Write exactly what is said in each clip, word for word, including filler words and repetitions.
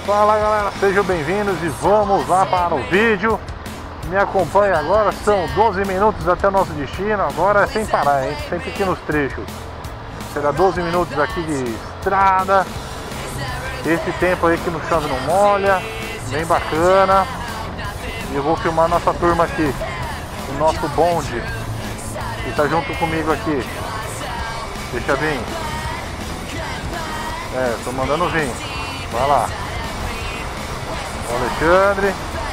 Fala galera, sejam bem-vindos e vamos lá para o vídeo. Me acompanhe agora, são doze minutos até o nosso destino. Agora é sem parar, hein? Sem pequenos trechos. Será doze minutos aqui de estrada. Esse tempo aí que não chove não molha. Bem bacana. E eu vou filmar nossa turma aqui, o nosso bonde que tá junto comigo aqui. Deixa vir. É, tô mandando vir. Vai lá. O Alexandre.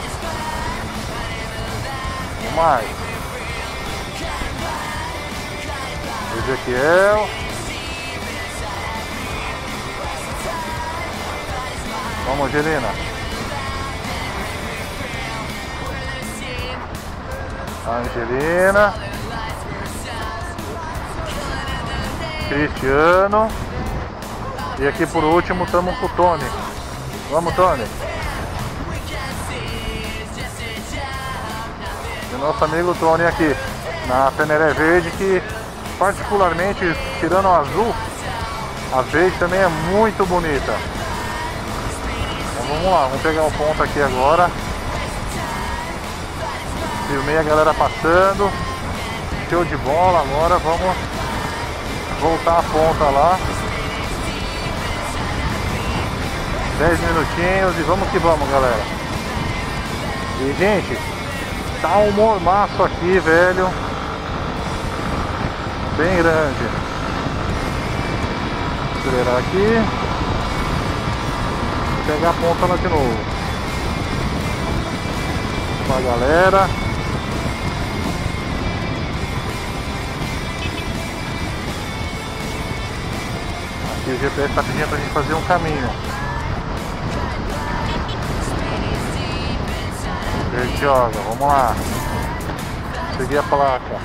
O mais. O Ezequiel. Vamos, Angelina. A Angelina. Cristiano. E aqui por último estamos com o Tony. Vamos, Tony. E nosso amigo Tony aqui na Peneré Verde, que particularmente, tirando o azul, a verde também é muito bonita. Então vamos lá, vamos pegar o ponto aqui agora. Filmei a galera passando. Show de bola. Agora vamos voltar a ponta lá. dez minutinhos e vamos que vamos, galera. E gente, tá um mormaço aqui, velho. Bem grande. Acelerar aqui. Pegar a ponta lá de novo. Com a galera. Aqui o G P S está pedindo pra gente fazer um caminho. Bertioga, vamos lá. Segui a placa.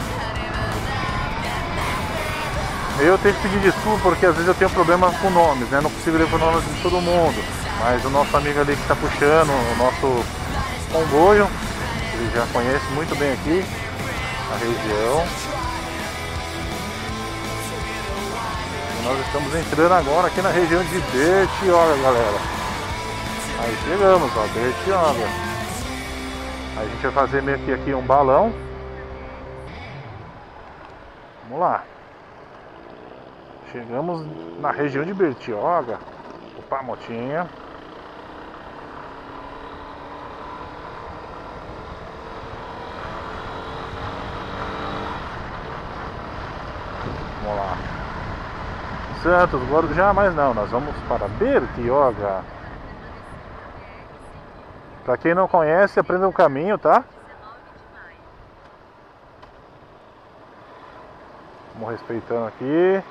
Eu tenho que pedir desculpa porque às vezes eu tenho problemas com nomes, né? Não consigo ler o nome de todo mundo. Mas o nosso amigo ali que está puxando o nosso comboio, ele já conhece muito bem aqui a região. E nós estamos entrando agora aqui na região de Bertioga, galera. Aí chegamos, ó, Bertioga. A gente vai fazer meio que aqui um balão. Vamos lá. Chegamos na região de Bertioga. Opa, a motinha. Vamos lá. Santos, Guarujá, mas não, nós vamos para Bertioga. Pra quem não conhece, aprenda o caminho, tá? Vamos respeitando aqui.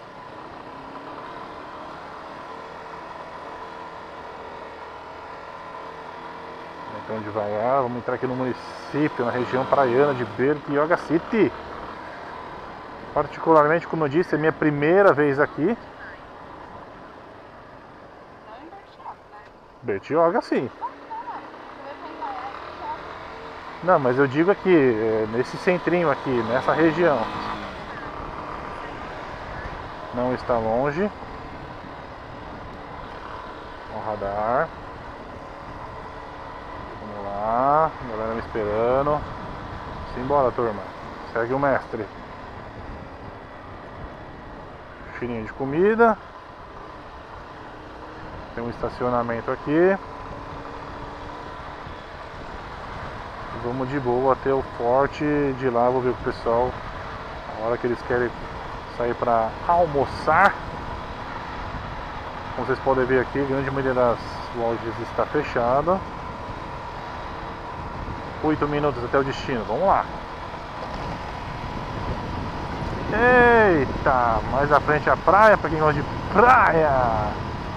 Então devagar, vamos entrar aqui no município, na região praiana de Bertioga City. Particularmente, como eu disse, é minha primeira vez aqui. Bertioga, sim. Não, mas eu digo aqui, nesse centrinho aqui, nessa região. Não está longe. O radar. Vamos lá, galera me esperando. Simbora, turma. Segue o mestre. Cheirinho de comida. Tem um estacionamento aqui. Vamos de boa até o forte de lá. Vou ver com o pessoal a hora que eles querem sair para almoçar. Como vocês podem ver aqui, a grande maioria das lojas está fechada. Oito minutos até o destino, vamos lá. Eita, mais à frente a praia, para quem gosta de praia.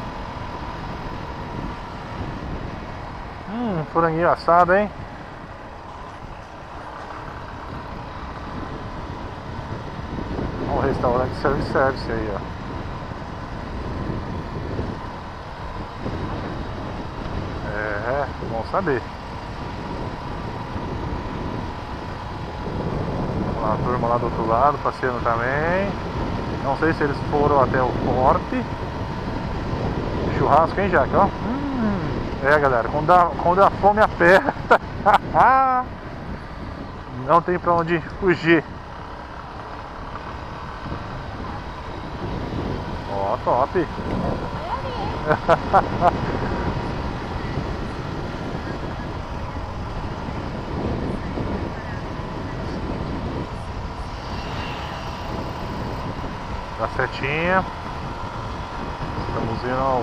Hum, franguinho assado, hein? O restaurante service aí, ó. É, bom saber. Vamos lá, a turma lá do outro lado, passeando também. Não sei se eles foram até o forte. Churrasco, hein, Jaque, ó. Hum. É, galera, quando a, quando a fome aperta, não tem pra onde fugir. Ó, top. Dá setinha. Estamos indo ao...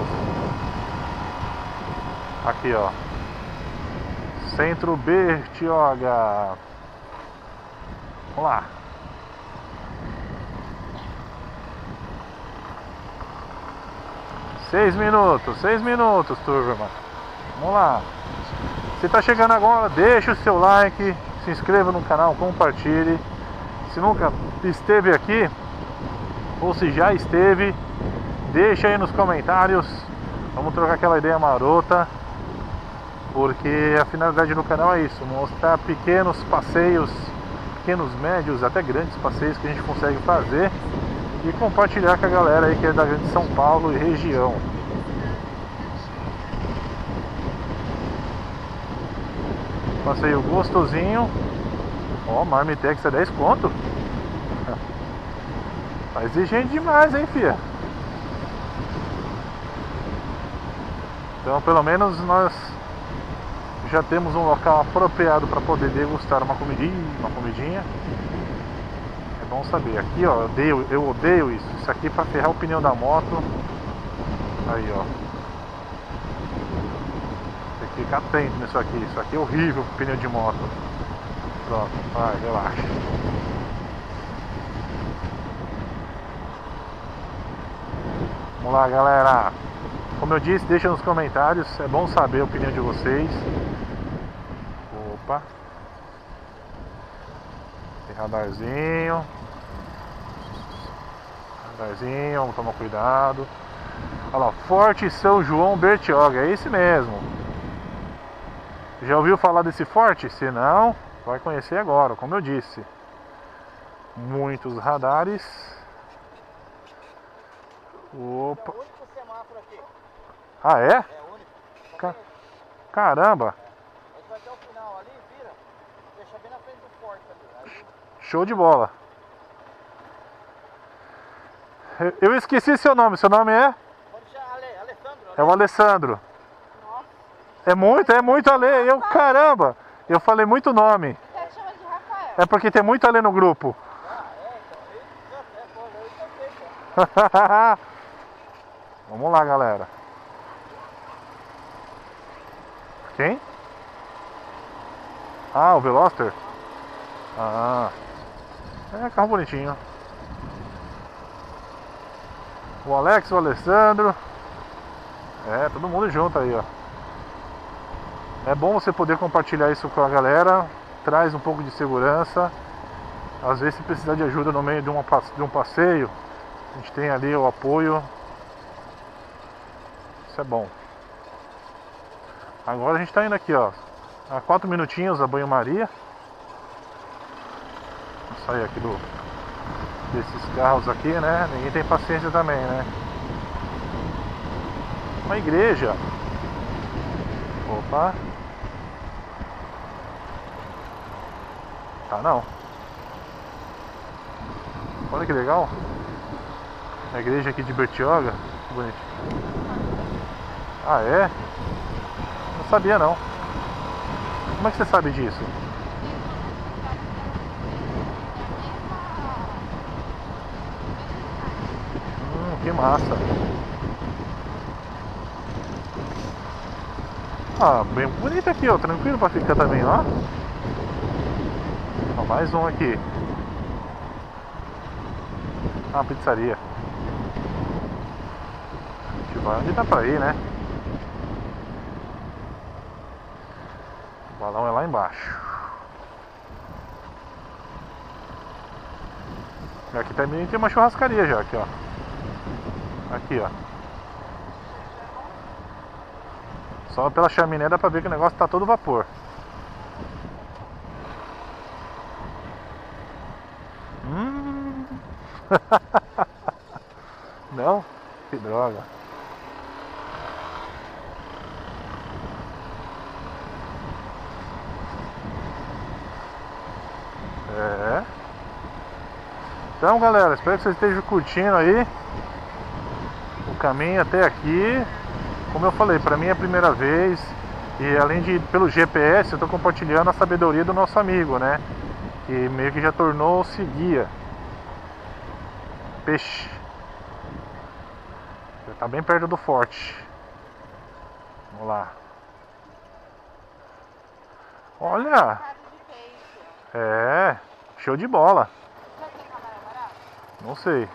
Aqui, ó. Centro Bertioga. Vamos lá. Seis minutos, seis minutos, turma. Vamos lá. Se tá chegando agora, deixa o seu like, se inscreva no canal, compartilhe. Se nunca esteve aqui, ou se já esteve, deixa aí nos comentários. Vamos trocar aquela ideia marota, porque a finalidade do canal é isso, mostrar pequenos passeios, pequenos, médios, até grandes passeios que a gente consegue fazer e compartilhar com a galera aí que é da grande São Paulo e região. Passeio gostosinho. Ó, Marmitex é dez conto. Tá exigente demais, hein, fia? Então, pelo menos nós já temos um local apropriado para poder degustar uma comidinha, uma comidinha. É bom saber. Aqui, ó, eu odeio, eu odeio isso. Isso aqui é para ferrar o pneu da moto. Aí, ó. Tem que ficar atento nisso aqui. Isso aqui é horrível pro pneu de moto. Pronto, vai, relaxa. Vamos lá, galera. Como eu disse, deixa nos comentários. É bom saber a opinião de vocês. Opa. Tem radarzinho. Radarzinho, vamos tomar cuidado. Olha lá, Forte São João Bertioga. É esse mesmo. Já ouviu falar desse forte? Se não, vai conhecer agora, como eu disse. Muitos radares. Opa. É o único semáforo aqui. Ah, é? É o único. Ca Caramba. A gente vai até o final ali, vira. Deixa bem na frente do forte ali. Aí... Show de bola. Eu, eu esqueci seu nome. Seu nome é? Pode chamar Ale, Alessandro. É o Alessandro. Nossa. É muito, é muito Ale. Eu, caramba. Eu falei muito nome. Você chama de Rafael. É porque tem muito Ale no grupo. Ah, é, então. Aí, é, pô, eu também, cara. Vamos lá, galera. Quem? Ah, o Veloster? Ah. É, carro bonitinho. O Alex, o Alessandro. É, todo mundo junto aí, ó. É bom você poder compartilhar isso com a galera. Traz um pouco de segurança. Às vezes, se precisar de ajuda no meio de, uma, de um passeio, a gente tem ali o apoio. Isso é bom. Agora a gente tá indo aqui, ó. Há quatro minutinhos a banho-maria. Vamos sair aqui do, desses carros aqui, né? Ninguém tem paciência também, né? Uma igreja. Opa. Tá não. Olha que legal. A igreja aqui de Bertioga. Bonito. Ah, é? Não sabia não. Como é que você sabe disso? Hum, que massa. Ah, bem bonito aqui, ó. Tranquilo pra ficar também, ó. Ó, mais um aqui. Ah, pizzaria. A gente vai onde dá pra ir, né? O balão é lá embaixo. E aqui também tem uma churrascaria já, aqui, ó. Aqui, ó. Só pela chaminé dá pra ver que o negócio tá todo vapor. Hum. Não? Que droga. Então, galera, espero que vocês estejam curtindo aí o caminho até aqui. Como eu falei, pra mim é a primeira vez. E além de pelo G P S, eu tô compartilhando a sabedoria do nosso amigo, né? Que meio que já tornou-se guia. Peixe. Já tá bem perto do forte. Vamos lá. Olha! É, show de bola. Não sei.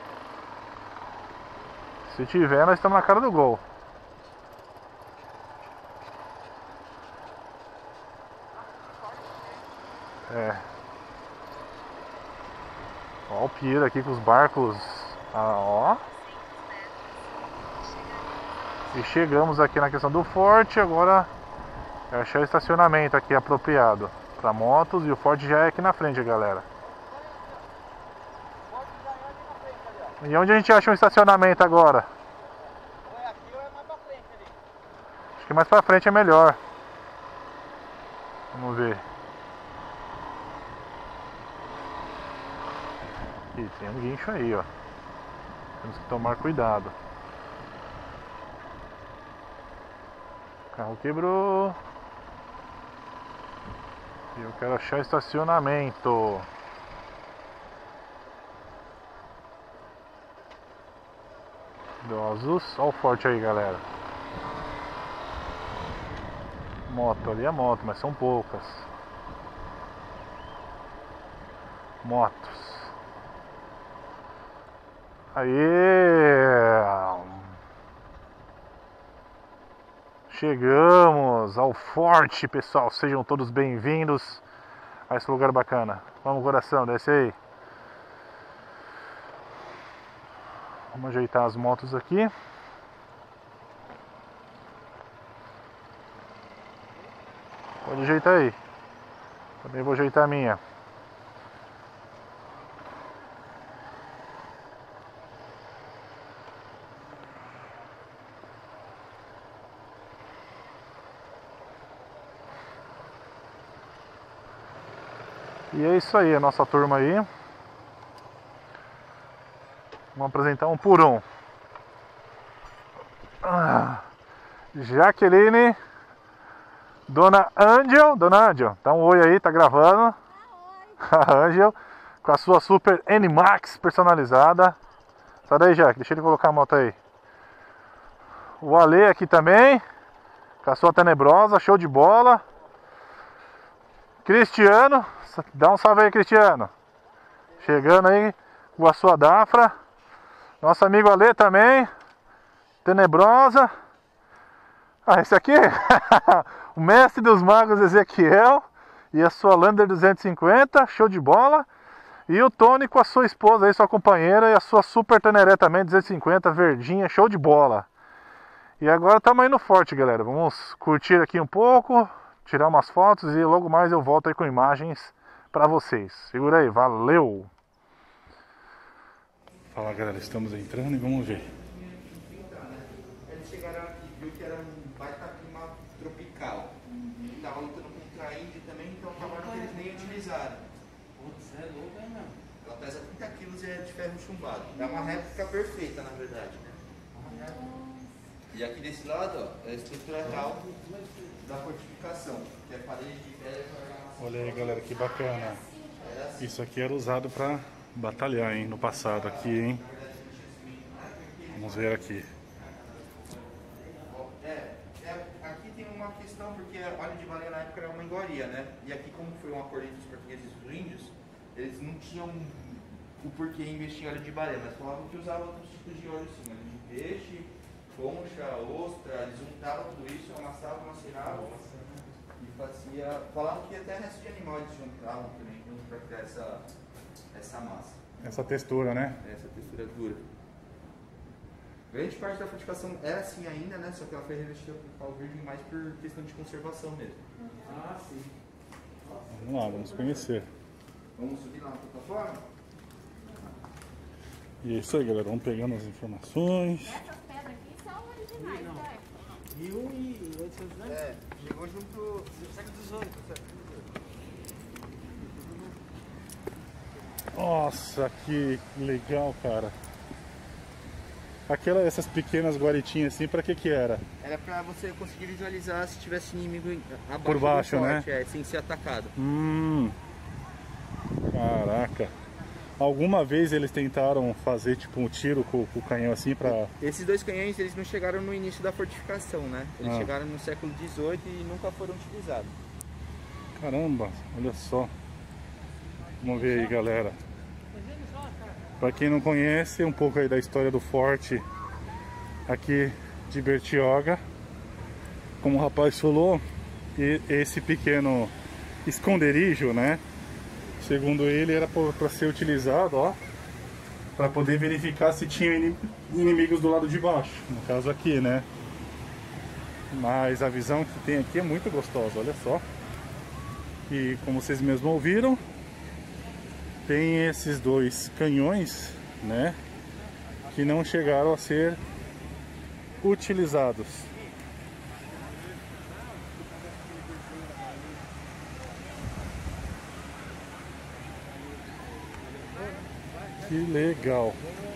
Se tiver, nós estamos na cara do gol. É. Ó o pier aqui com os barcos. Ah, ó. E chegamos aqui na questão do forte. Agora é achar o estacionamento aqui apropriado para motos. E o forte já é aqui na frente, galera. E onde a gente acha um estacionamento agora? Ou é aqui ou é mais pra frente ali. Acho que mais pra frente é melhor. Vamos ver. Aqui, tem um guincho aí, ó. Temos que tomar cuidado. O carro quebrou. E eu quero achar estacionamento. Idosos. Olha o forte aí, galera. Moto, ali é moto, mas são poucas. Motos. Aê! Chegamos ao forte, pessoal. Sejam todos bem-vindos a esse lugar bacana. Vamos, coração, desce aí. Vamos ajeitar as motos aqui. Pode ajeitar aí. Também vou ajeitar a minha. E é isso aí, a nossa turma aí. Vamos apresentar um por um. Ah, Jaqueline, Dona Angel, Dona Angel, dá um oi aí, tá gravando. A Angel, com a sua Super N-Max personalizada. Sai daí, Jaque, deixa ele colocar a moto aí. O Ale aqui também, com a sua Tenebrosa, show de bola. Cristiano, dá um salve aí, Cristiano. Chegando aí com a sua Dafra. Nosso amigo Ale também, Tenebrosa. Ah, esse aqui, o mestre dos magos Ezequiel e a sua Lander duzentos e cinquenta, show de bola. E o Tony com a sua esposa aí, sua companheira, e a sua Super Teneré também, duzentos e cinquenta, verdinha, show de bola. E agora estamos aí no forte, galera. Vamos curtir aqui um pouco, tirar umas fotos e logo mais eu volto aí com imagens para vocês. Segura aí, valeu! Fala, galera, estamos entrando e vamos ver. Eles chegaram aqui, viu que era um baita clima tropical. E tava lutando contra a Índia também, então acabaram que eles nem utilizaram. Putz, é louco, hein, meu? Ela pesa trinta quilos e é de ferro chumbado. É uma réplica perfeita, na verdade, né? E aqui desse lado, ó, é a estrutura real da fortificação, que é parede de pedra com argamassa. Olha aí, galera, que bacana. Isso aqui era usado para batalhar, hein, no passado aqui, hein. Vamos ver aqui. É, é, aqui tem uma questão, porque óleo de baleia na época era uma iguaria, né? E aqui, como foi um acordo entre os portugueses e os índios, eles não tinham o porquê investir em óleo de baleia, mas falavam que usavam outros tipos de óleo sim, óleo de peixe, concha, ostra, eles juntavam tudo isso, amassavam, maceravam e fazia. Falavam que até resto de animal eles juntavam também junto para criar essa, essa massa. Essa textura, né? Essa textura dura. Grande parte da fortificação era assim ainda, né? Só que ela foi revestida por pau virgem mais por questão de conservação mesmo. Ah, sim. Vamos lá, vamos conhecer. Vamos subir lá na plataforma? E é isso aí, galera, vamos pegando as informações. Essas pedras aqui são originais, Não. certo? Mil e oitocentos anos? É, chegou junto. Século dezoito, século dezoito. Nossa, que legal, cara. Aquela, essas pequenas guaritinhas assim, pra que que era? Era pra você conseguir visualizar se tivesse inimigo abaixo Por baixo, do forte, né? é, sem ser atacado. Hum. Caraca. Alguma vez eles tentaram fazer tipo um tiro com, com o canhão assim pra... Esses dois canhões, eles não chegaram no início da fortificação, né? Eles Ah. chegaram no século dezoito e nunca foram utilizados. Caramba, olha só. Vamos ver aí, galera. Pra quem não conhece, um pouco aí da história do forte aqui de Bertioga. Como o rapaz falou, e esse pequeno esconderijo, né? Segundo ele, era para ser utilizado, ó, para poder verificar se tinha inimigos do lado de baixo, no caso aqui, né? Mas a visão que tem aqui é muito gostosa, olha só. E como vocês mesmos ouviram, tem esses dois canhões, né, que não chegaram a ser utilizados. Que legal.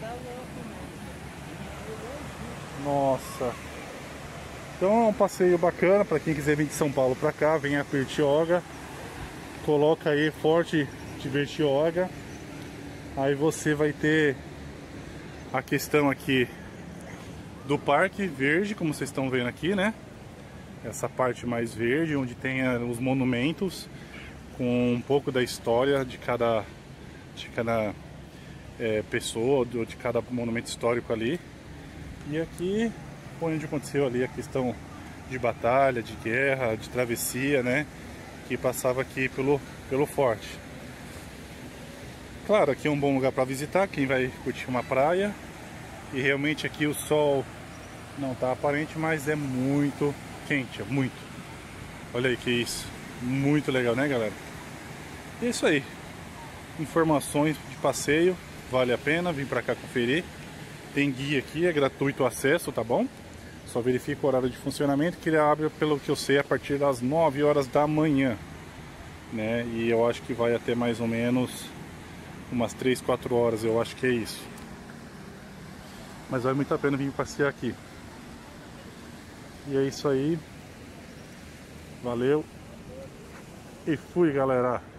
Nossa. Então é um passeio bacana para quem quiser vir de São Paulo para cá, vem a Bertioga. Coloca aí Forte de Bertioga. Aí você vai ter a questão aqui do Parque Verde, como vocês estão vendo aqui, né? Essa parte mais verde, onde tem os monumentos com um pouco da história de cada, de cada é, pessoa, de cada monumento histórico ali. E aqui foi onde aconteceu ali a questão de batalha, de guerra, de travessia, né? Que passava aqui pelo, pelo forte. Claro, aqui é um bom lugar para visitar, quem vai curtir uma praia. E realmente aqui o sol não está aparente, mas é muito quente, é muito. Olha aí que isso, muito legal, né, galera? É isso aí. Informações de passeio, vale a pena vir para cá conferir. Tem guia aqui, é gratuito o acesso, tá bom? Só verifica o horário de funcionamento, que ele abre, pelo que eu sei, a partir das nove horas da manhã, né? E eu acho que vai até mais ou menos umas três, quatro horas, eu acho que é isso. Mas vale muito a pena vir passear aqui. E é isso aí. Valeu. E fui, galera.